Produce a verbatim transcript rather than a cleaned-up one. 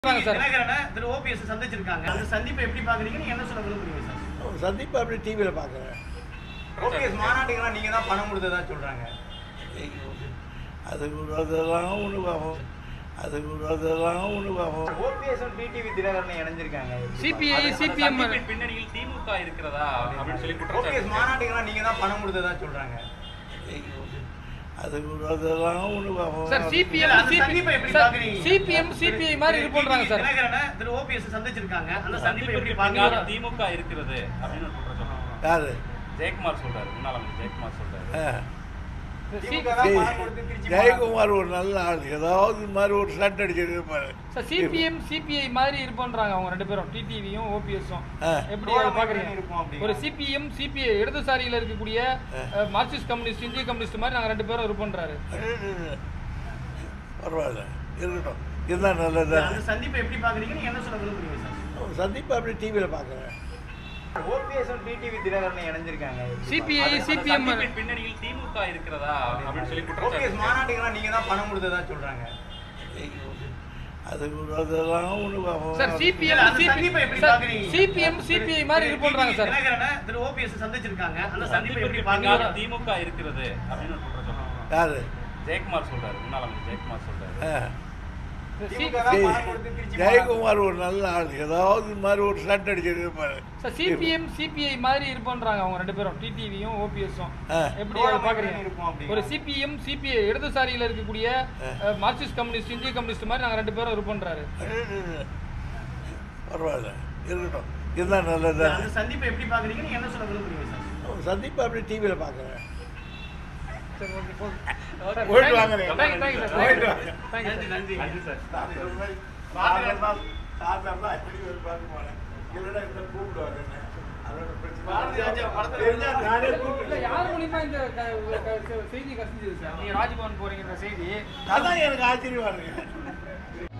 OPS சந்திச்சிருக்காங்க அந்த சந்திப்பை எப்படி பாக்குறீங்க நீங்க என்ன சொல்ல விரும்புறீங்க சார்? சந்திப்பை அப்படி டிவியில் பார்க்குறேன். ஓபிஎஸ் மாநாட்டுக்கெல்லாம் நீங்க தான் பணம் கொடுத்ததா சொல்றாங்க. அது அதெல்லாம் ஒன்று பார்ப்போம் அது அதெல்லாம் ஒன்று பார்ப்போம். ஓபிஎஸ் டிடிவி தினகரன் இணைஞ்சிருக்காங்க. சிபிஐ சிபிஎம் பின்னணியில் திமுக இருக்கிறதா அப்படின்னு சொல்லி ஓபிஎஸ் மாநாட்டுக்கெல்லாம் நீங்க தான் பணம் கொடுத்ததா சொல்றாங்க. அது அதெல்லாம் ஒன்று பார்ப்போம். சார் சிபிஎம் சந்திப்பை எப்படி பாக்குறீங்க? சிபிஎம் சிபிஐ மாதிரி இது பண்றாங்க சார். தினகரன் திரு ஓபிஎஸ் சந்திச்சிருக்காங்க அந்த சந்திப்பை எப்படி பாக்குறீங்க? திமுக இருக்கிறது அப்படின்னு ஒரு குற்றம் சொல்றாங்க. யாரு? ஜெயக்குமார் சொல்றாரு. முன்னாள் அமைச்சர் ஜெயக்குமார் சொல்றாரு. ஜெயக்குமார் ஒரு நல்ல ஆள், ஏதாவது மாதிரி ஒரு சட்டை அடிச்சுட்டு இருப்பாரு. சார் சிபிஎம் சிபிஐ மாதிரி இது பண்றாங்க அவங்க ரெண்டு பேரும், டிடிவியும் ஓபிஎஸும். எப்படி பாக்குறீங்க? ஒரு சிபிஎம் சிபிஐ இடதுசாரியில இருக்கக்கூடிய மார்க்சிஸ்ட் கம்யூனிஸ்ட் இந்திய கம்யூனிஸ்ட் மாதிரி நாங்க ரெண்டு பேரும் இது பண்றாரு. பரவாயில்ல, இருக்கட்டும். இதுதான் நல்லது. அந்த சந்திப்பை எப்படி பாக்குறீங்க நீங்க என்ன சொல்ல விரும்புறீங்க சார்? சந்திப்பை அப்படி டிவியில் பார்க்குறேன். ஓபிஎஸ் டிடிவி தினகரன் இணைஞ்சிருக்காங்க. சிபிஐ சிபிஎம் பின்னணியில் திமுக இருக்கிறதா அப்படின்னு சொல்லி ஓபிஎஸ் மாநாட்டுக்கெல்லாம் நீங்க தான் பணம் கொடுத்ததா சொல்றாங்க. அது அதெல்லாம் ஒன்று பார்ப்போம். சார் சிபிஎம் சந்திப்பை எப்படி பாக்குறீங்க? சிபிஎம் சிபிஐ மாதிரி இது பண்றாங்க சார். தினகரன் திரு ஓபிஎஸ் சந்திச்சிருக்காங்க அந்த சந்திப்பை எப்படி பாக்குறீங்க? திமுக இருக்கிறது அப்படின்னு ஒரு குற்றம் சொல்றாங்க. யாரு? ஜெயக்குமார் சொல்றாரு. முன்னாள் அமைச்சர் ஜெயக்குமார் சொல்றாரு. ஜெயக்குமார் ஒரு நல்ல ஆள், ஏதாவது மாதிரி ஒரு சட்டை அடிச்சுட்டு இருப்பாரு. சார் சிபிஎம் சிபிஐ மாதிரி இது பண்றாங்க அவங்க ரெண்டு பேரும், டிடிவியும் ஓபிஎஸும். எப்படி பாக்குறீங்க? ஒரு சிபிஎம் சிபிஐ இடதுசாரியில இருக்கக்கூடிய மார்க்சிஸ்ட் கம்யூனிஸ்ட் இந்திய கம்யூனிஸ்ட் மாதிரி நாங்க ரெண்டு பேரும் இது பண்றாரு. பரவாயில்ல, இருக்கட்டும். இதுதான் நல்லது. அந்த சந்திப்பை எப்படி பாக்குறீங்க நீங்க என்ன சொல்ல விரும்புறீங்க சார்? சந்திப்பை அப்படி டிவியில் பார்க்குறேன். நன்றி நன்றி நன்றி சார். யார் மூலியமா இந்த செய்தி கசிஞ்சது சார்? நீங்க ராஜ்பவன் போறீங்க செய்தி அதான் எனக்கு ஆச்சரியமா இருக்கு.